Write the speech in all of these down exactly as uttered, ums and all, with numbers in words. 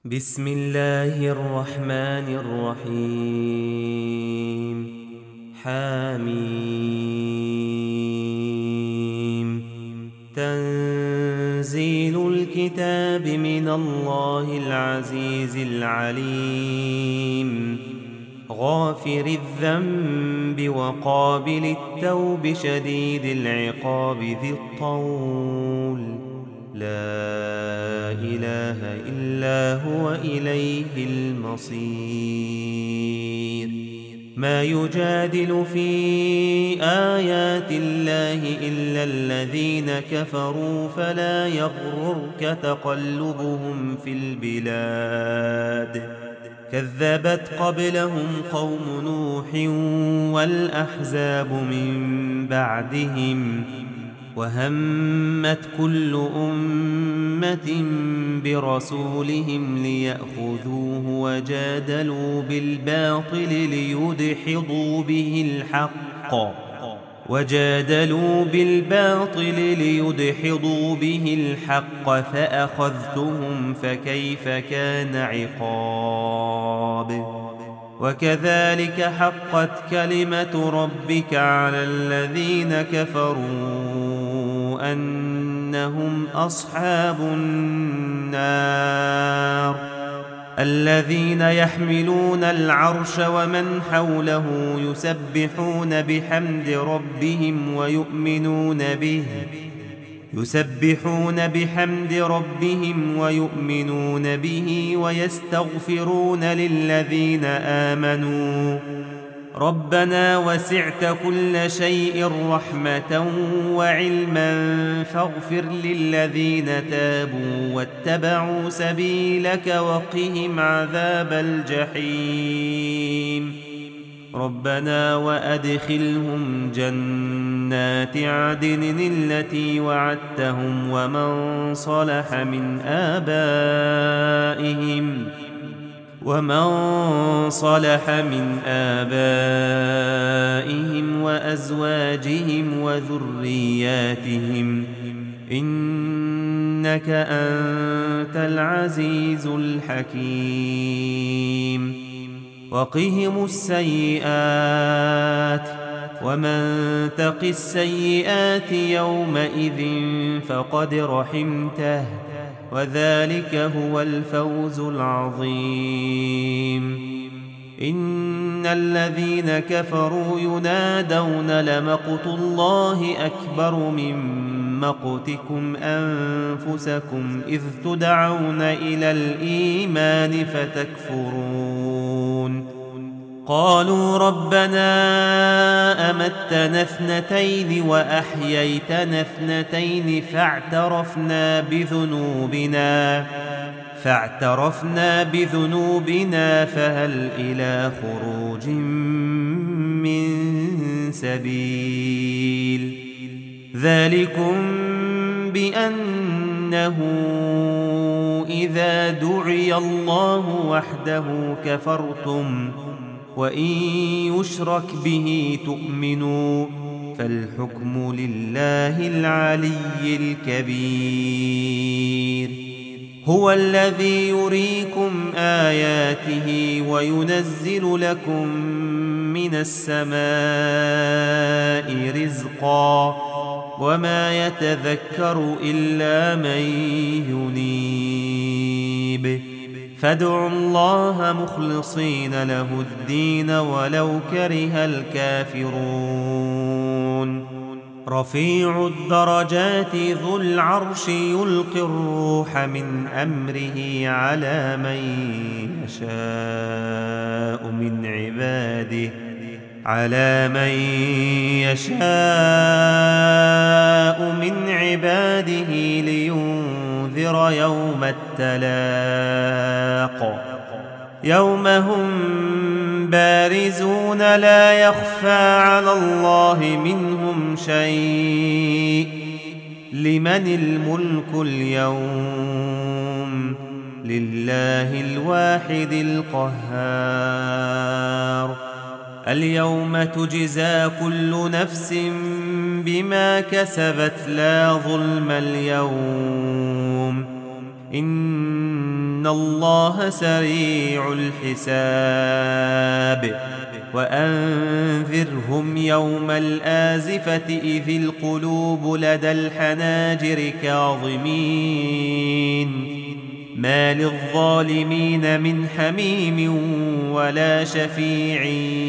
بسم الله الرحمن الرحيم. حميم. تنزيل الكتاب من الله العزيز العليم، غافر الذنب وقابل التوب شديد العقاب ذي الطول، لا إله إلا هو إليه المصير. ما يجادل في آيات الله إلا الذين كفروا، فلا يغررك تقلبهم في البلاد. كذبت قبلهم قوم نوح والأحزاب من بعدهم، وهمت كل أمة برسولهم ليأخذوه، وجادلوا بالباطل ليدحضوا به الحق وجادلوا بالباطل ليدحضوا به الحق فأخذتهم فكيف كان عقاب. وكذلك حقت كلمة ربك على الذين كفروا أنهم أصحاب النار. الذين يحملون العرش ومن حوله يسبحون بحمد ربهم ويؤمنون به يسبحون بحمد ربهم ويؤمنون به ويستغفرون للذين آمنوا ربنا وسعت كل شيء رحمة وعلما فاغفر للذين تابوا واتبعوا سبيلك وقهم عذاب الجحيم. ربنا وأدخلهم جنات عدن التي وعدتهم ومن صلح من آبائهم ومن صلح من آبائهم وأزواجهم وذرياتهم إنك أنت العزيز الحكيم. وقهم السيئات ومن تق السيئات يومئذ فقد رحمته وذلك هو الفوز العظيم. إن الذين كفروا ينادون لمقت الله أكبر من مقتكم أنفسكم إذ تدعون إلى الإيمان فتكفرون. قالوا ربنا أمتنا اثنتين وأحييتنا اثنتين فاعترفنا بذنوبنا فاعترفنا بذنوبنا فهل إلى خروج من سبيل. ذلكم بأنه إذا دعي الله وحده كفرتم وإن يشرك به تؤمنوا فالحكم لله العلي الكبير. هو الذي يريكم آياته وينزل لكم من السماء رزقا وما يتذكر إلا من ينيب. فادعوا الله مخلصين له الدين ولو كره الكافرون. رفيع الدرجات ذو العرش يلقي الروح من أمره على من يشاء من عباده على من يشاء من عباده لينذر يوم التلاق يوم هم بارزون لا يخفى على الله منهم شيء. لمن الملك اليوم؟ لله الواحد القهار. اليوم تجزى كل نفس بما كسبت لا ظلم اليوم إن إن الله سريع الحساب وأنذرهم يوم الآزفة إذ القلوب لدى الحناجر كاظمين ما للظالمين من حميم ولا شفيع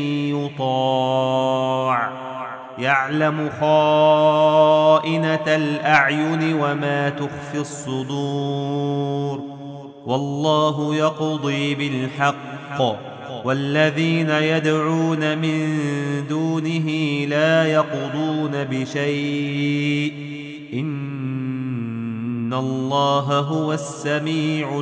يطاع يعلم خائنة الأعين وما تخفي الصدور والله يقضي بالحق والذين يدعون من دونه لا يقضون بشيء إن الله هو السميع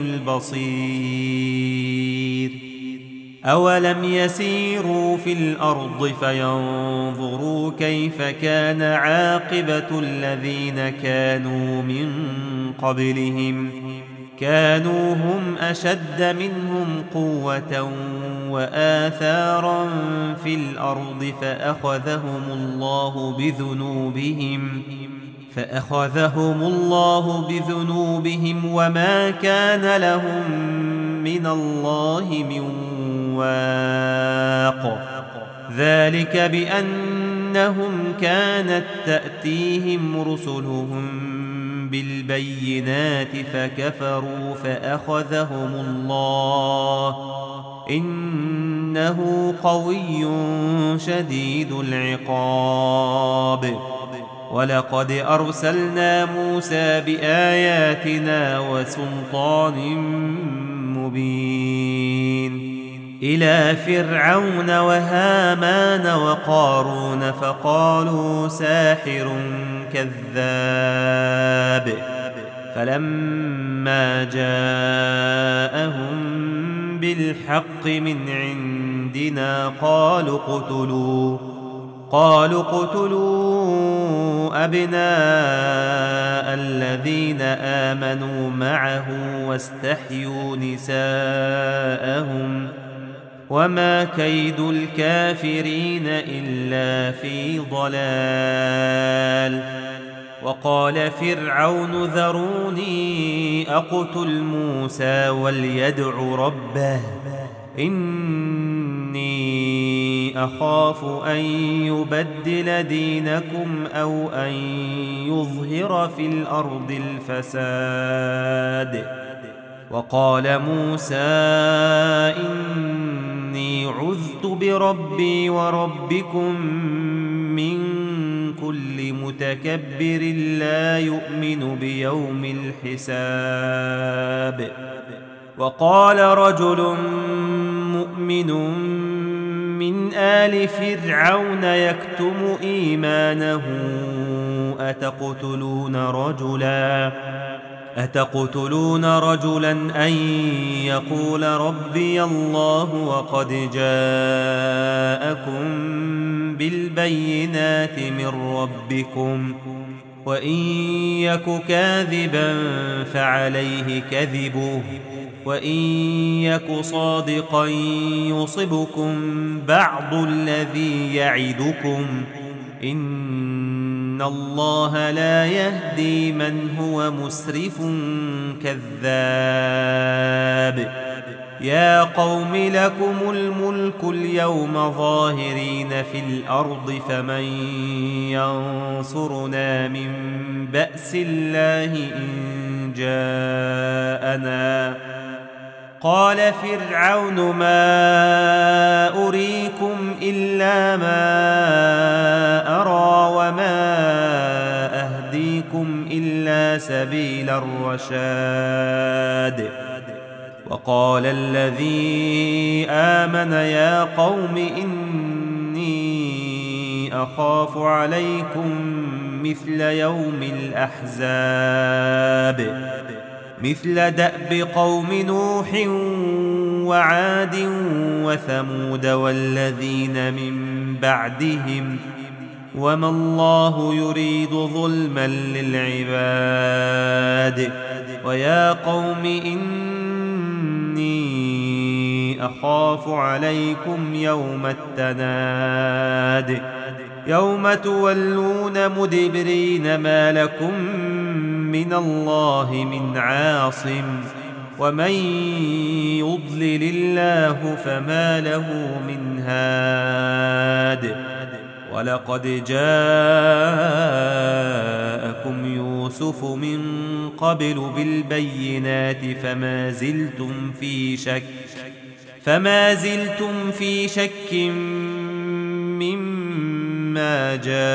البصير أولم يسيروا في الأرض فينظروا كيف كان عاقبة الذين كانوا من قبلهم كانوا هم أشد منهم قوة وآثارا في الأرض فأخذهم الله بذنوبهم فأخذهم الله بذنوبهم وما كان لهم من الله من واق ذلك بأنهم كانت تأتيهم رسلهم بالبينات فكفروا فأخذهم الله إنه قوي شديد العقاب ولقد أرسلنا موسى بآياتنا وسلطان مبين إلى فرعون وهامان وقارون فقالوا ساحر كذاب فلما جاءهم بالحق من عندنا قالوا اقتلوا قالوا اقتلوا أبناء الذين آمنوا معه واستحيوا نساءهم وما كيد الكافرين إلا في ضلال وقال فرعون ذروني أقتل موسى وليدع ربه إني أخاف أن يبدل دينكم أو أن يظهر في الأرض الفساد وقال موسى إني عذت بربي وربكم من كل متكبر لا يؤمن بيوم الحساب وقال رجل مؤمن من آل فرعون يكتم إيمانه أتقتلون رجلا أتقتلون رجلا أن يقول ربي الله وقد جاءكم بالبينات من ربكم وإن يك كاذبا فعليه كذبه وإن يك صادقا يصبكم بعض الذي يعدكم إن الله لا يهدي من هو مسرف كذاب يا قوم لكم الملك اليوم ظاهرين في الأرض فمن ينصرنا من بأس الله إن جاءنا قال فرعون ما أريكم إلا ما أرى وما أهديكم إلا سبيل الرشاد وقال الذي آمن يا قوم إني أخاف عليكم مثل يوم الأحزاب مثل دأب قوم نوح وعاد وثمود والذين من بعدهم وما الله يريد ظلما للعباد ويا قوم إني أخاف عليكم يوم التناد يوم تولون مدبرين ما لكم من الله من عاصم ومن يضلل الله فما له من هاد ولقد جاءكم يوسف من قبل بالبينات فما زلتم في شك فما زلتم في شك مما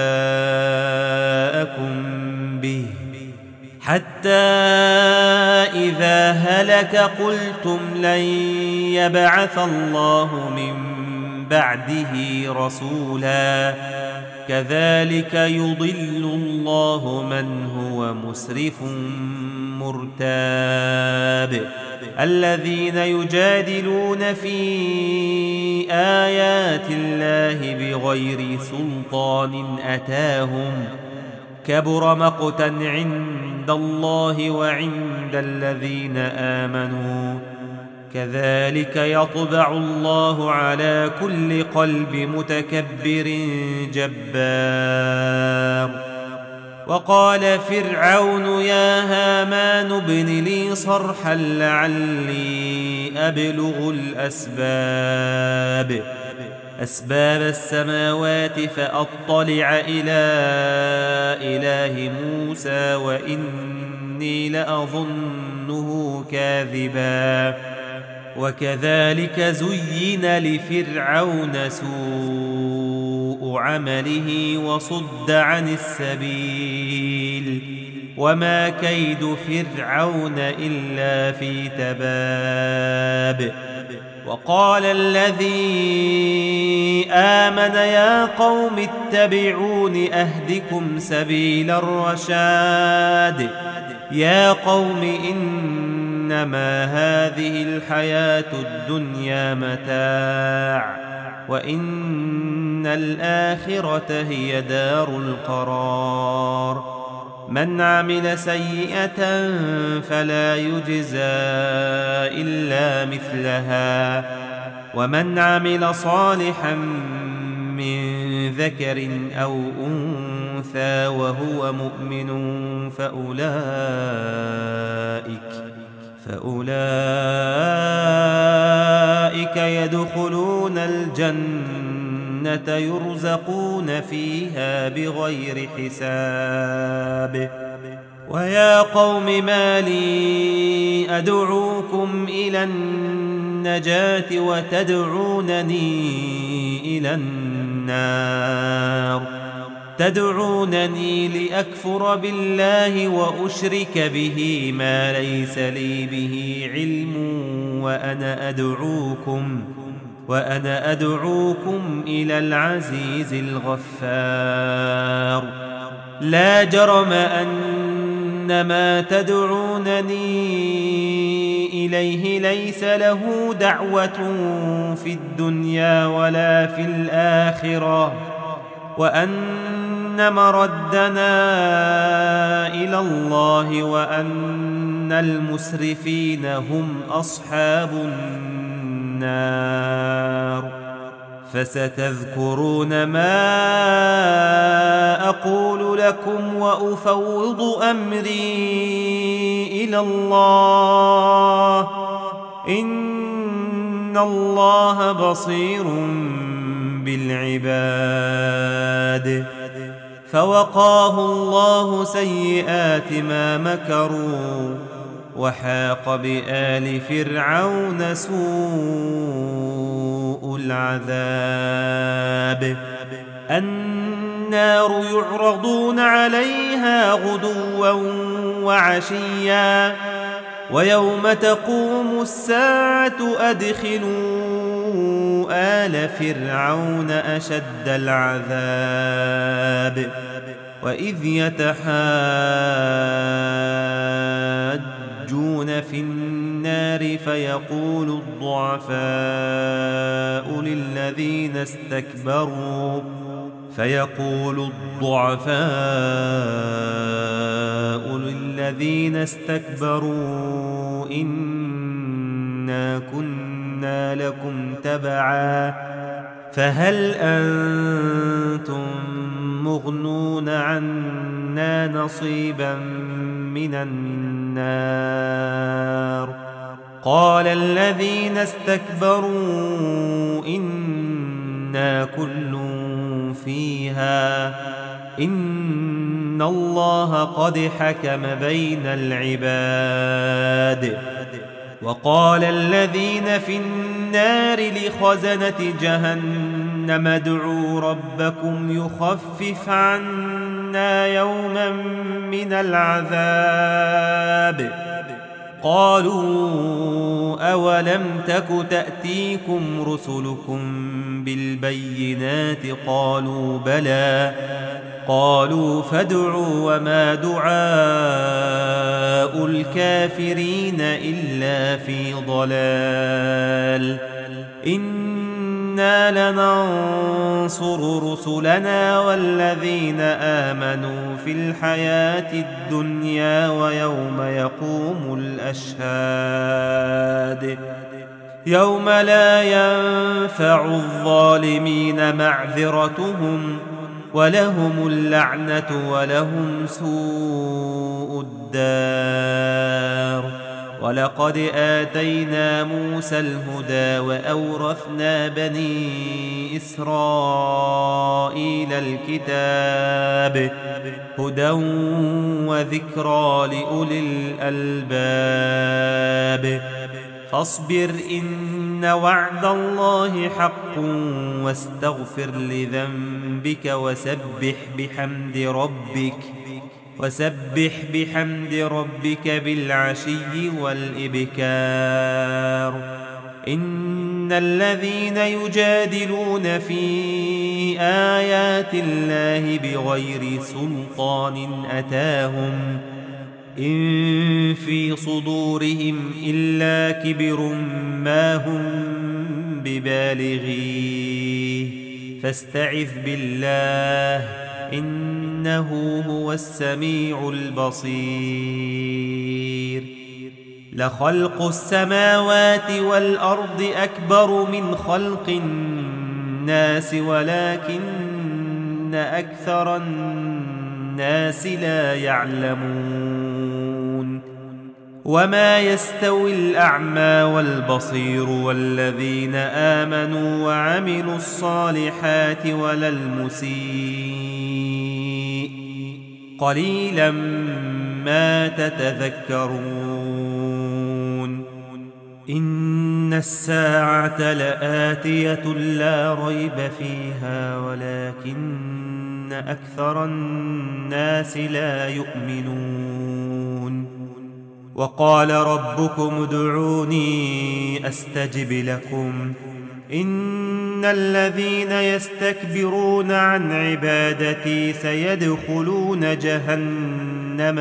جاءكم به حتى إذا هلك قلتم لن يبعث الله من بعده رسولا كذلك يضل الله من هو مسرف مرتاب الذين يجادلون في آيات الله بغير سلطان أتاهم كبر مقتا عند الله وعند الذين آمنوا كذلك يطبع الله على كل قلب متكبر جبار وقال فرعون يا هامان ابن لي صرحا لعلي أبلغ الأسباب أسباب السماوات فأطلع إلى إله موسى وإني لأظنه كاذبا وكذلك زين لفرعون سوء عمله وصد عن السبيل وما كيد فرعون إلا في تباب وقال الذي آمن يا قوم اتبعون أهدكم سبيل الرشاد يا قوم إنما هذه الحياة الدنيا متاع وإن الآخرة هي دار القرار من عمل سيئة فلا يجزى إلا مثلها ومن عمل صالحا من ذكر أو أنثى وهو مؤمن فأولئك فأولئك يدخلون الجنة يرزقون فيها بغير حساب ويا قوم ما لي أدعوكم إلى النجاة وتدعونني إلى النار تدعونني لأكفر بالله وأشرك به ما ليس لي به علم وأنا أدعوكم وأنا أدعوكم إلى العزيز الغفار لا جرم أن ما تدعونني إليه ليس له دعوة في الدنيا ولا في الآخرة وأن مردنا إلى الله وأن المسرفين هم أصحاب النار فستذكرون ما أقول لكم وأفوض أمري إلى الله إن الله بصير بالعباد فوقاه الله سيئات ما مكروا وحاق بآل فرعون سوء العذاب النار يعرضون عليها غدوا وعشيا ويوم تقوم الساعة أدخلوا آل فرعون أشد العذاب وإذ يتحاجون في النار فيقول الضعفاء للذين استكبروا فيقول الضعفاء للذين استكبروا إنا كنا لكم تبعا فهل أنتم مغنون عنا نصيبا من النار قال الذين استكبروا إنا كل فيها إن الله قد حكم بين العباد. وقال الذين في النار لخزنة جهنم ادعوا ربكم يخفف عنا يوما من العذاب. قالوا أولم تك تأتيكم رسلكم بالبينات قالوا بلى قالوا فادعوا وما دعاء الكافرين إلا في ضلال. إنا لننصر رسلنا والذين آمنوا في الحياة الدنيا ويوم يقوم الأشهاد يوم لا ينفع الظالمين معذرتهم ولهم اللعنة ولهم سوء الدار. ولقد آتينا موسى الهدى وأورثنا بني إسرائيل الكتاب هدى وذكرى لأولي الألباب. فاصبر إن وعد الله حق واستغفر لذنبك وسبح بحمد ربك وسبح بحمد ربك بالعشي والإبكار. إن الذين يجادلون في آيات الله بغير سلطان أتاهم إن في صدورهم إلا كبر ما هم ببالغيه فاستعذ بالله إنه هو السميع البصير. لخلق السماوات والأرض أكبر من خلق الناس ولكن أكثر الناس لا يعلمون. وما يستوي الأعمى والبصير والذين آمنوا وعملوا الصالحات ولا المسيء قليلا ما تتذكرون. إن الساعة لآتية لا ريب فيها ولكن أكثر الناس لا يؤمنون. وقال ربكم ادعوني أستجب لكم إن الذين يستكبرون عن عبادتي سيدخلون جهنم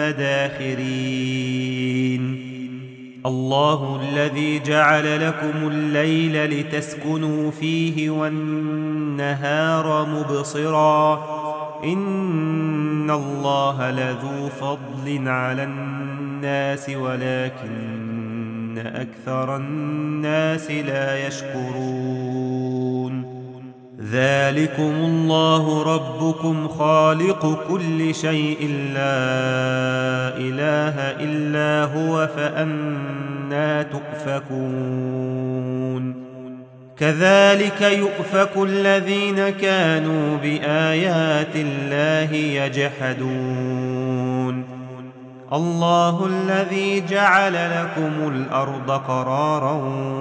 داخرين. الله الذي جعل لكم الليل لتسكنوا فيه والنهار مبصرا إن الله لذو فضل على الناس ولكن أكثر الناس لا يشكرون. ذلكم الله ربكم خالق كل شيء لا إله إلا هو فأنى تؤفكون. كذلك يؤفك الذين كانوا بآيات الله يجحدون. الله الذي جعل لكم الأرض قرارا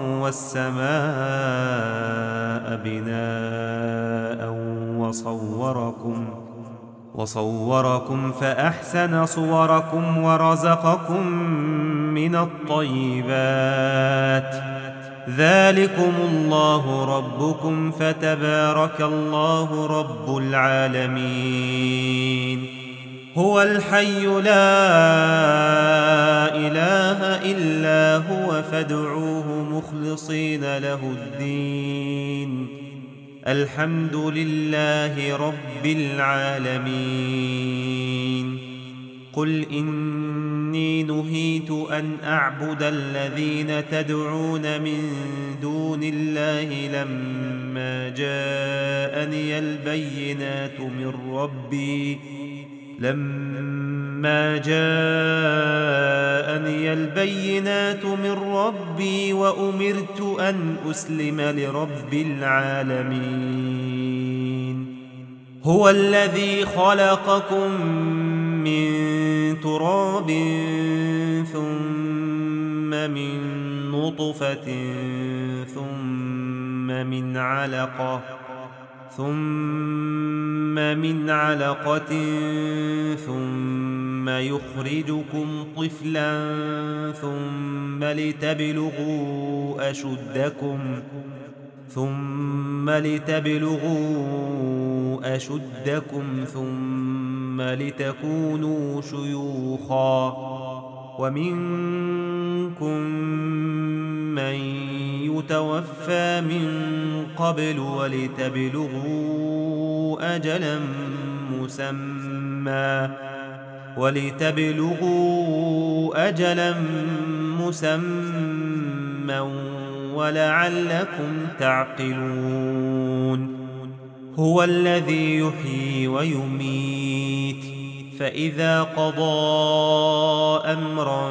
والسماء بناء وصوركم وصوركم فأحسن صوركم ورزقكم من الطيبات. ذلكم الله ربكم فتبارك الله رب العالمين. هو الحي لا إله إلا هو فادعوه مخلصين له الدين الحمد لله رب العالمين. قل إني نهيت أن أعبد الذين تدعون من دون الله لما جاءني البينات من ربي لما جاءني البينات من ربي وأمرت أن أسلم لرب العالمين. هو الذي خلقكم من تراب ثم من نطفة ثم من علقة ثم من علقة ثم يخرجكم طفلا ثم لتبلغوا أشدكم ثم لتبلغوا أشدكم ثم لتكونوا شيوخا ومنكم من يتوفى من قبل ولتبلغوا أجلا مسمى ولتبلغوا أجلا مسمى ولعلكم تعقلون. هو الذي يحيي ويميت فإذا قضى أمرا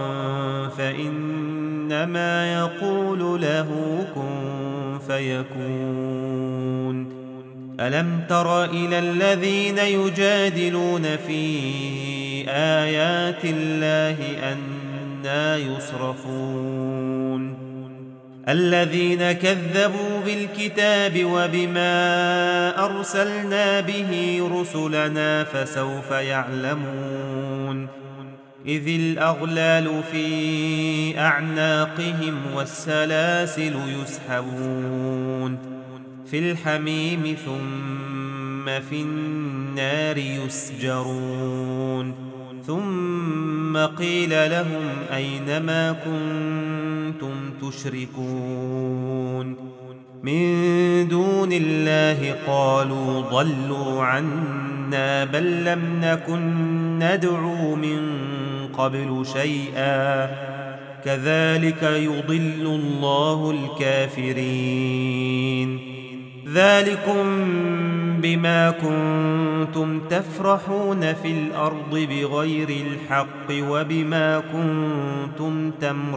فإنما يقول له كن فيكون. ألم تر إلى الذين يجادلون في آيات الله أنى يصرفون الذين كذبوا بالكتاب وبما أرسلنا به رسلنا فسوف يعلمون إذ الأغلال في أعناقهم والسلاسل يسحبون في الحميم ثم في النار يسجرون ثم قيل لهم أين ما كنتم تشركون من دون الله قالوا ضلوا عنا بل لم نكن ندعو من قبل شيئا كذلك يضل الله الكافرين. ذلكم بما كنتم تفرحون في الأرض بغير الحق وبما كنتم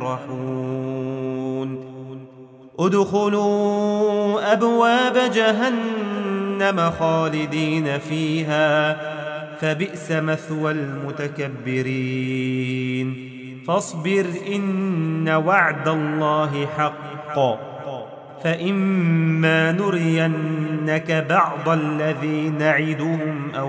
تمرحون. ادخلوا أبواب جهنم خالدين فيها فبئس مثوى المتكبرين. فاصبر إن وعد الله حق فإما نرينك بعض الذي نعدهم أو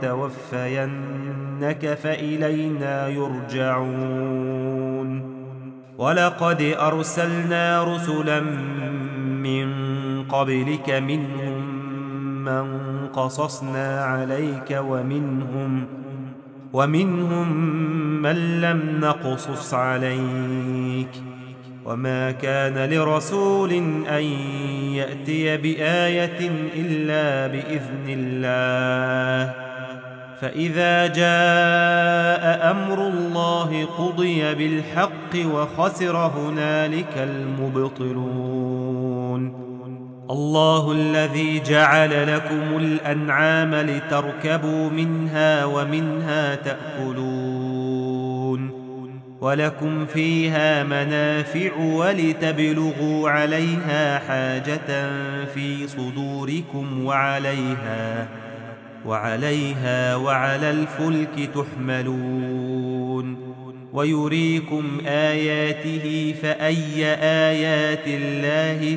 نتوفينك فإلينا يرجعون. ولقد أرسلنا رسلا من قبلك منهم من قصصنا عليك ومنهم ومنهم من لم نقصص عليك وما كان لرسول أن يأتي بآية إلا بإذن الله فإذا جاء أمر الله قضي بالحق وخسر هنالك المبطلون. الله الذي جعل لكم الأنعام لتركبوا منها ومنها تأكلون ولكم فيها منافع ولتبلغوا عليها حاجة في صدوركم وعليها وعليها وعلى الفلك تحملون ويريكم آياته فأي آيات الله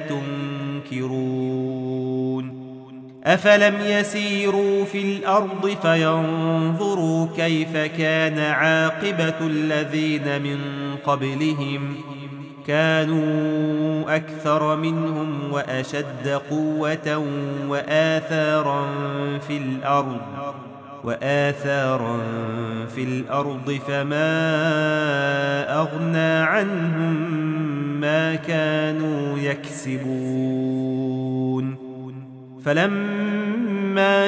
تنكرون. أفلم يسيروا في الأرض فينظروا كيف كان عاقبة الذين من قبلهم كانوا أكثر منهم وأشد قوة وآثارا في الأرض وآثارا في الأرض فما أغنى عنهم ما كانوا يكسبون. فلما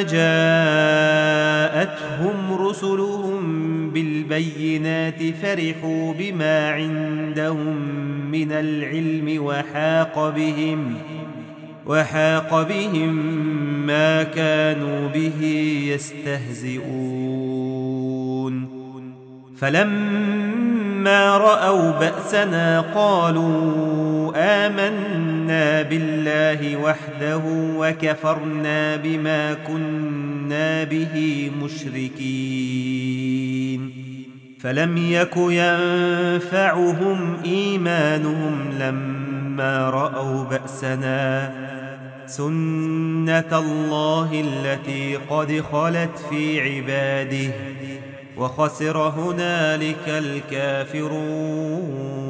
جاءتهم رسلهم بالبينات فرحوا بما عندهم من العلم وحاق بهم وحاق بهم ما كانوا به يستهزئون. فلما رأوا بأسنا قالوا آمنا بالله وحده وكفرنا بما كنا به مشركين فلم يك ينفعهم إيمانهم لما رأوا بأسنا سنة الله التي قد خلت في عباده وخسر هنالك الكافرون.